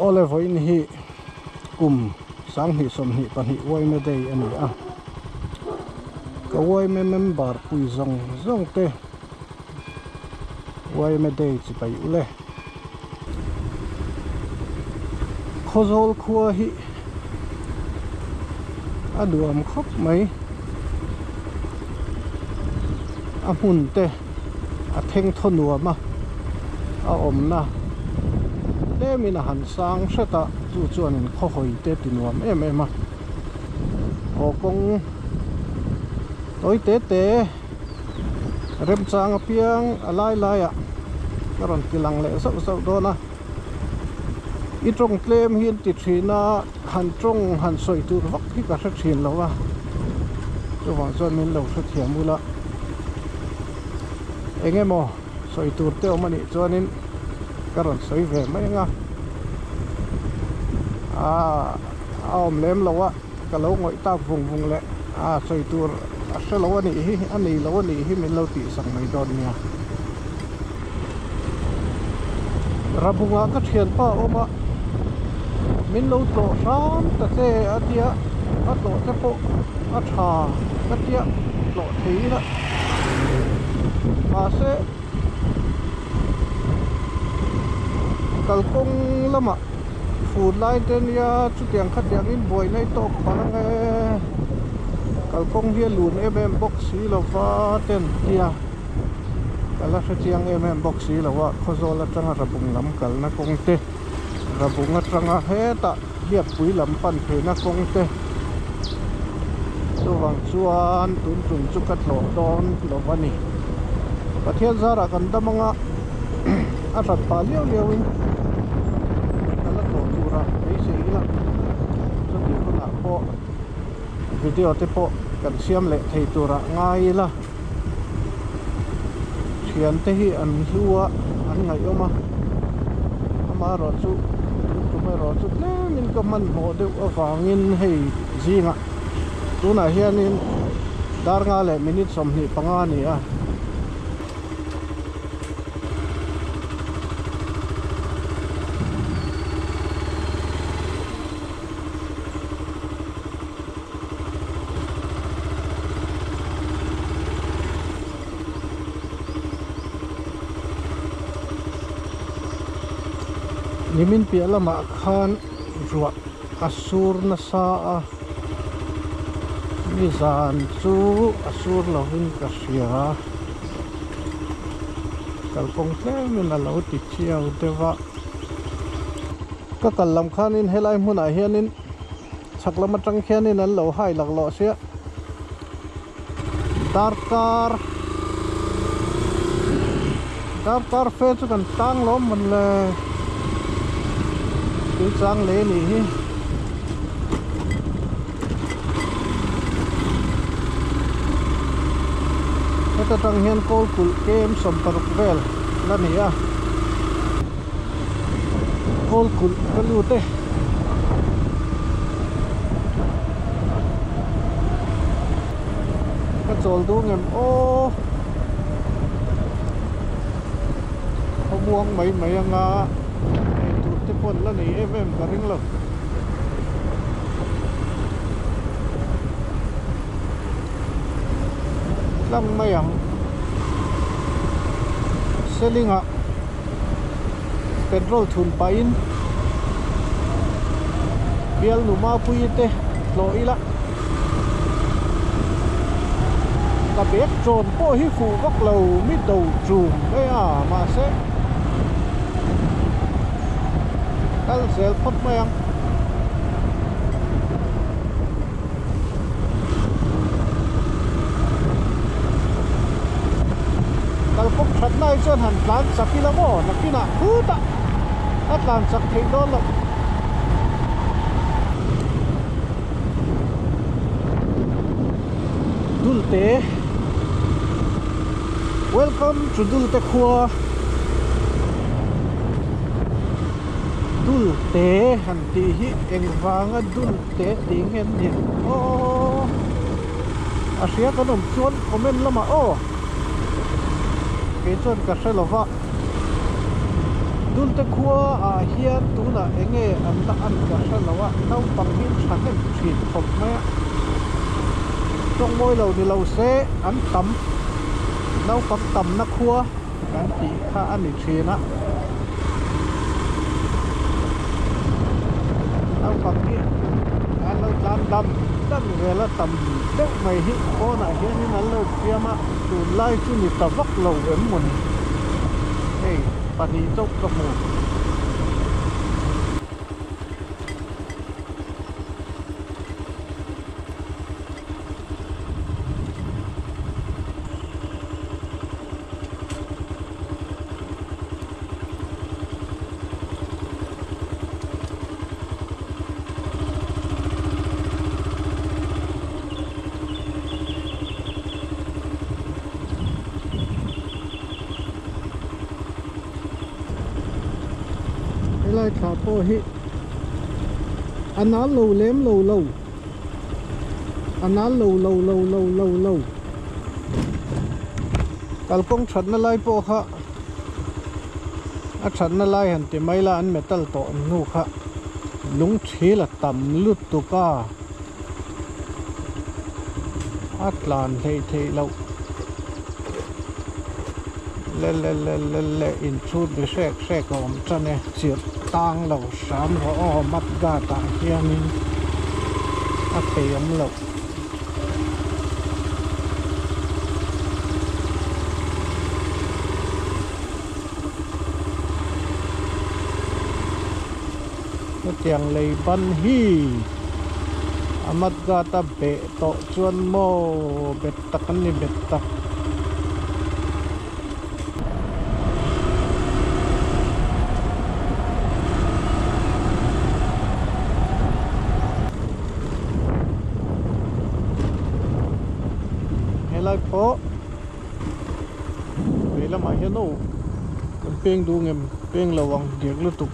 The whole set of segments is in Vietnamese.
ole voin hi kum sang hi som hi pan hi wai me dei ani a ka wai me member pui zong te wai me dei chi pai ule khozol khua hi aduam khop mai a hun te a theng thonuama a om na le min han sang seta chu chuan in kho hoi te tinuam em em a o kong toi te rem chang a piang alai lai a karon kilang le so do na i trong tlem hin ti thina han trong han soi tur vak hi ka thra thin lo wa chu wang chuan min lo thra thiam mula engemo soi tur te omani chuanin karon soi ve mai nga om lem lo wa ka lo ngoi ta vung le soi tur a se lo ani hi ani lo ani hi min lo ti sang mai don nia rabunga ka thian pa oma min lo to ram ta te atia a to te po a tha ka tia lo thei na ma se kalkong lama food line ten ya chu tiang khat yang in boy nei to parang kalkong hi lun box hi lo fa ten tia kala sa tiang box hi lo wa khozola tanga rabung lam kal na kong te rabunga tanga heta hiap pui lam pan phe na kong te chu wang chuan tun chu kat lo don lo wani pathian zara kan damanga a rat pa leo in kala to tura ei sei la chu ti ko na po video te po kan siam le thei tura ngai la thian te hi an hluwa an ngai oma ama ro chu me ro chu le min ko man ho de awangin hei zinga tuna hianin dar nga le minute som ni panga ni a nimin pialama khan ruwa asur na sa a mizan chu asur lovin ka sia kalkong tlemin a lo ti chiau dewa ka kallam khanin helai hmuna hianin chaklama tang khianin an lo hai lak lo sia darkar fe chu kan tang lo man le cứ sang lễ này kita tang hian kol kul kem som paruk vel la ni a kol kul kalu te ka chol du ngem o homuang mai anga te pon la nei ka ring lo lam mai ang selling a petrol thun pa in bial nu ma pui te lo ila ka bek tron po hi fu gok lo mi do chum ei ma se kal sel phot mayang kal pok that nai chuan han tlan sakila mo nakina huta atlan sak thei do lo dulte welcome to dulte khua dul te han ti hi engwanga dul te ding hen ni asia kanom chuan comment lama ke chuan ka hrelowa dul te khua a hian tuna enge an la an ka halawa nau pang hin thanen thin khop mai trong môi lầu thì lầu xe ăn tắm nấu phẩm tắm nó khua cái gì khá ăn được xì nó nấu phẩm đi ăn lâu lan đâm đâm về là tầm đứt mày hít ô này hiện như là lâu kia mà tụi lai chú nhịp tập vóc lầu em muốn hey bà đi dốc cấp một lại thả po hi anh nói lâu lém lâu lâu anh nói lâu lâu lâu lâu lâu lâu kalau kong chặt nó lại po ha chặt nó lại hẳn thì mấy là anh metal to nu ha lúng chế là tầm lút tu ca lan thei lâu le in chút để xe còn cho nên chiết tang lâu sám họ mắt gà ta kia nên tiệm lâu cái tiếng lấy ban hi mắt gà ta bể to chuan mô bể tắc ni bể tắc lại phố vậy là mày nó còn peng đu ngem peng là vòng điệp liên tục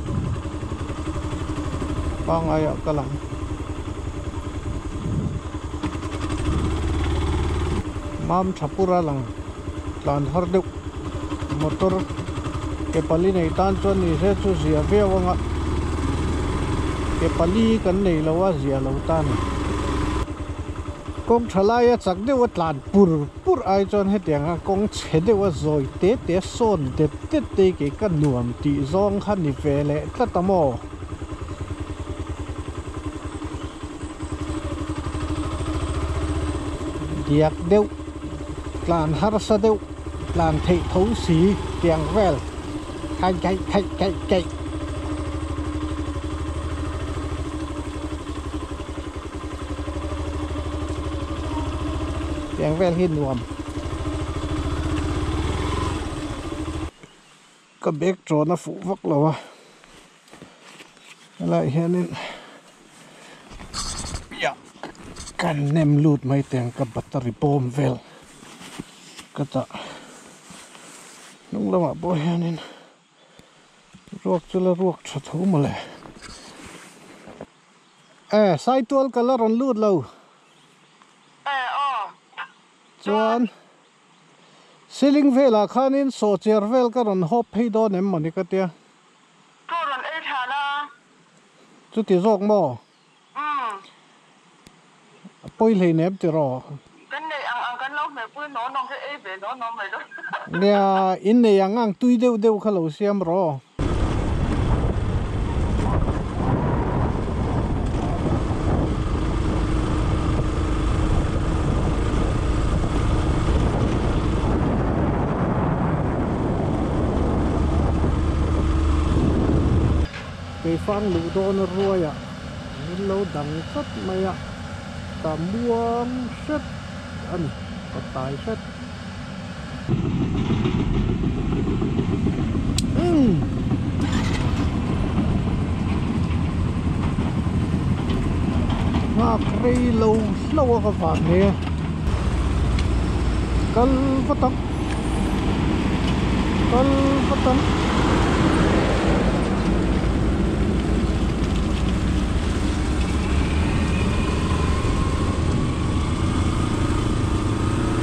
bang ai cả lắm mam chapura lang lan har deu motor ke pali nei tan chon ni se chu zia ve wanga ke pali kan nei lawa zia lo tan công chalai chắc đều là tàn pur ai chọn hết tiếng à công chế đều là rồi té son té cái nuông tị rong khăn đi về lệ tất cả mò điạc đều tàn har sa đều tàn thị thấu xí tiếng vel chạy tiếng vel hin nuông cái bếp trộn nó phụ vóc rồi lại hiện nên cần nem lụt mấy tiếng cái battery bom vel cái ta nung lama bôi hiện nên ruột cho là ruột cho thú mà lệ sai tuol cái là ron lụt lâu chuan ceiling vela khanin so chair vel ka ron hop phei do nem mani ka tia to ron e thana chu ti jok mo poi lei nem ti ro kan nei ang kan lo me pui no nong e ve no no me do nia in nei ang tui deu khalo siam ro cái phang lũ đo nó ruồi à nên lâu đắng rất mày à ta mua rất ăn có tài rất hoa cây lâu cái phản này cần phát tấm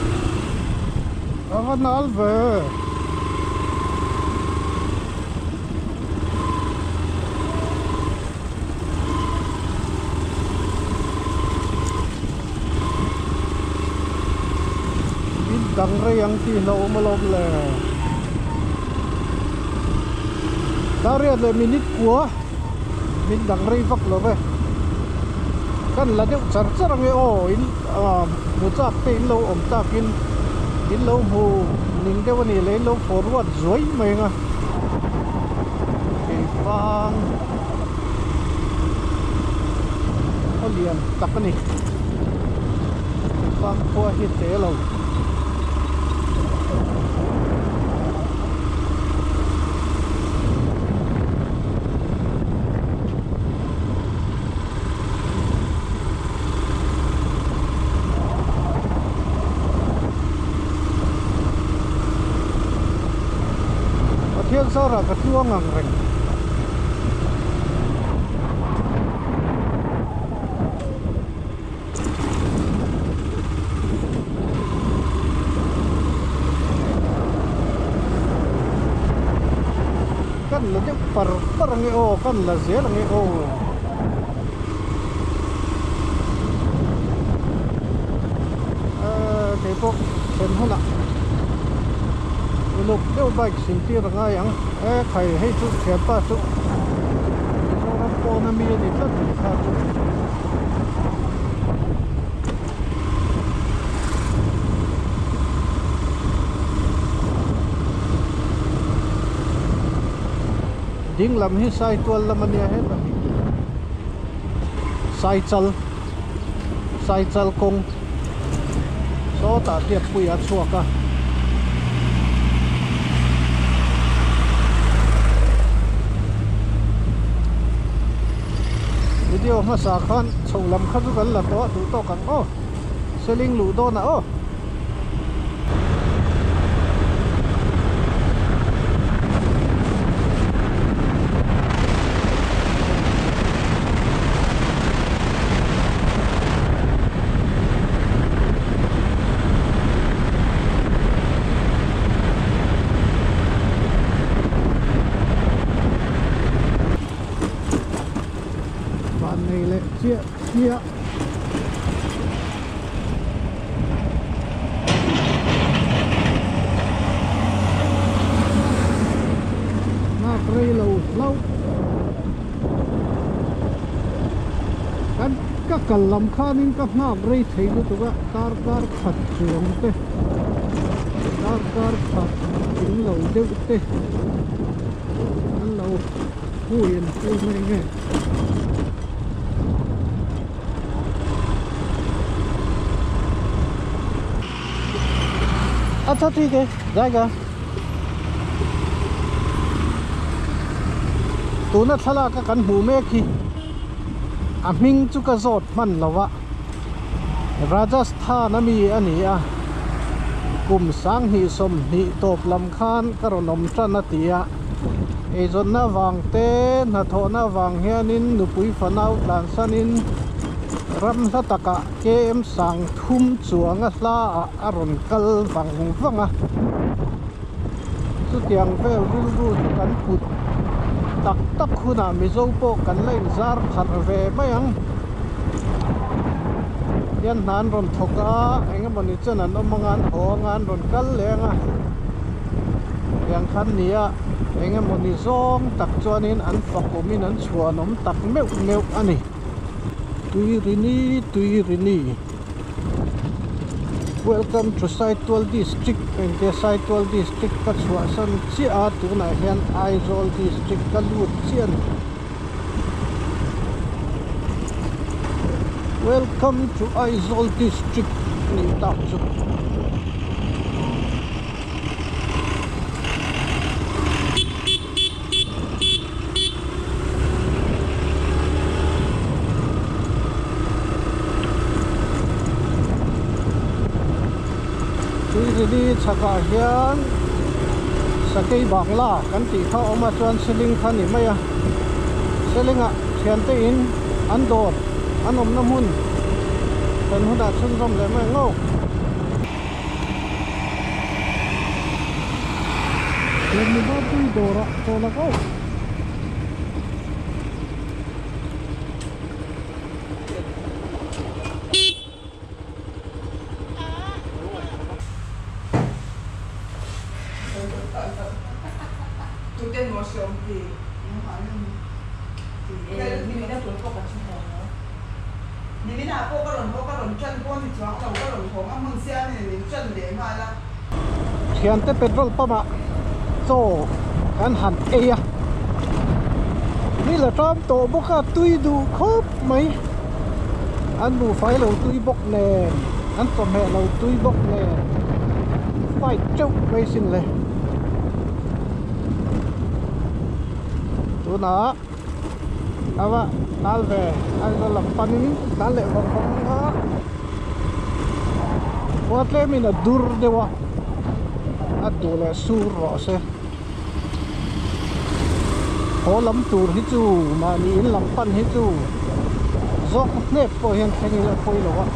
Ronaldo ดังเรียงที่เรามาลมเลยดาวเรียนเลยมินิกัวมินดังเรียฟักเลยเว้ยกันละเดี๋ยวจัดจัดอะไรโอ้อินหมูจับตีนเราอมจับกินอินเราหูนิ่งเดี๋ยววันนี้เลยเราฝนวัดสวยไหมงะกินฟังเขาเรียนตักกันนี่ฟังพัวฮิตเตเราเที่ยงสระกระทั่วงังเร่งกันละเดี๋ยวปรังโอกันละเสียงโอเดี๋ยวพวกเป็นหัวหน้าลูกเดี๋ยวไปสิ่งที่เราง่ายอย่างใครให้ชุดเขียนป้าชุดเราโปนมีนี่ก็ถึงข้าวดิ้งลำให้ใส่ตัวลำมันเนี่ยให้แบบใส่จัลกงโซตาเทียบปุยอัดชัวกะวิดีโอมาสาขันชงลำขันกันละตัวดูโตกันโอ้เซลิงหลูโดนะโอ้เชี่ยมากเลยเรากันก็กันลำค้านิ่งกับมากเลยถึงตัวก็การขัดเสียงเต้การขัดถึงเราเด็กเต้นั้นเราพูดไม่ไงअच्छा ठीक है जाएगा तू ना थला काกันหูเมฆที่มิงจุกโจดมันละวะราชสถานมีอันนี้กลุ่มสังหิสมหิตบลำคานกระนมจันตีเอจนน่าวังเต้นโทน่าวังเฮียนินนุปุยฟนาวหลานสันินรำสัตกะเกมสังทุ่มจวงลาอารมณ์กัลฟังสุดยังเฟลรู้กันพุดตักคุณามิโซโปกันเล่นซาร์พันเวไม่ยังยันนานรอนทกเองมันนี่เจ้านั้นอมงานหัวงานรอนกัลเลยอย่างคันนี้เองมันนี่ซองตักจวนนี้อันฝักผมมีนั้นชัวนมตักเมวอันนี้ตุยรินี Welcome to Saitwal District and the Saitwal District ก็ชัวสันเสียตัวไหนเห็น Aizawl District ก็ลุดเสียน Welcome to Aizawl District นี่ตักจุดดีชักเฮียนสกีบังล่ากันตีเขาเอามาจวนสลิงคันนี่ไหมสลิงเทียนตีนอันโดดอันนมน้ำมุนเป็นหัวดัดชุ่มร่มเลยไหมโง่เรียนมีบ้านที่โดระโตแล้วก็ gen mo siom ki ni mi na tuan ko ka chi mo ni mi na ko ka ron chan ko ni chuang ka ron ko ma mung sia ni chan de ma la thian te petrol pump a zo kan han e aนี่แหละครับโตบกตุยดูครบไหมอันดูไฟเราตุยบกแน่อันตัวแม่เราตุยบกแน่ไฟเจ้าไม่สิ้นเลยตัวหนาเอาวะนั่นแหละอันก็หลังปันนี้นั่นแหละบางคนนะว่าเล่มินะดูร์เดียวอันดูแลสู้รอเสโอ้ลำตูฮิจูมานี่ลำปันฮิจูซอกเน็บพอเห็นแค่นี้แล้วพอยหรอวะ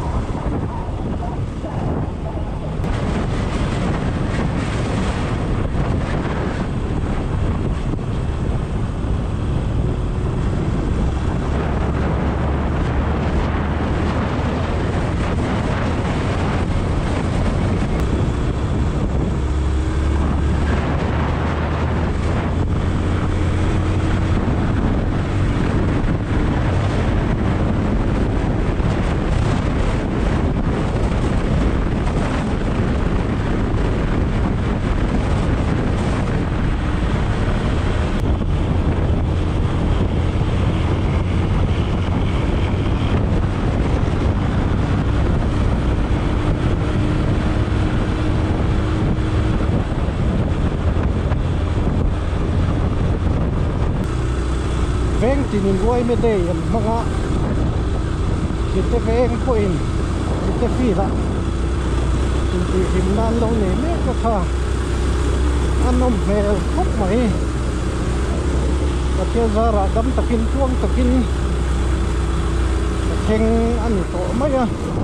เวงจีนินไว้ไม่ได้ยังมังอ่ะจิตเตเวงก็อินจิตเตฟีละจิตที่หิมนานลงนี่ไม่ก็ท่าอันนมเมลทุกไหมก็เที่ยวซาระดำตะกินช่วงตะกินเข่งอันนี้โตไหมอ่ะ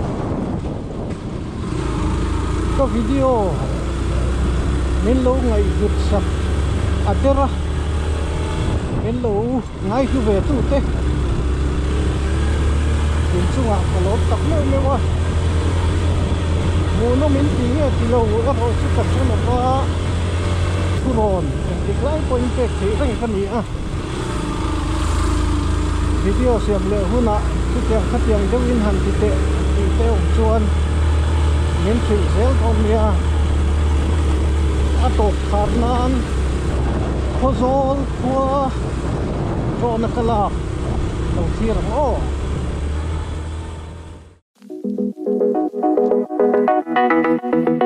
ก็วิดีโอมินลงไงหยุดสักอาเจระเป็นลูง่ายคือเวทุเต้ถึงช่วงก็ลดตักเลยไม่ว่ามูน้องมินตีเนี่ยที่เราก็เราสุดกับช่วงนั้นว่าทุรนอีกหลายคนเก่งที่เรื่องนี้อ่ะวิดีโอเสียงเลยหุ่นอ่ะที่เตียงขัดเตียงเจ้าวินหันที่เตะองชวนมินถือเซลล์คนเนี่ยตกขาดนานโคโซลทัวโรนักลาเราเทียร์โอ้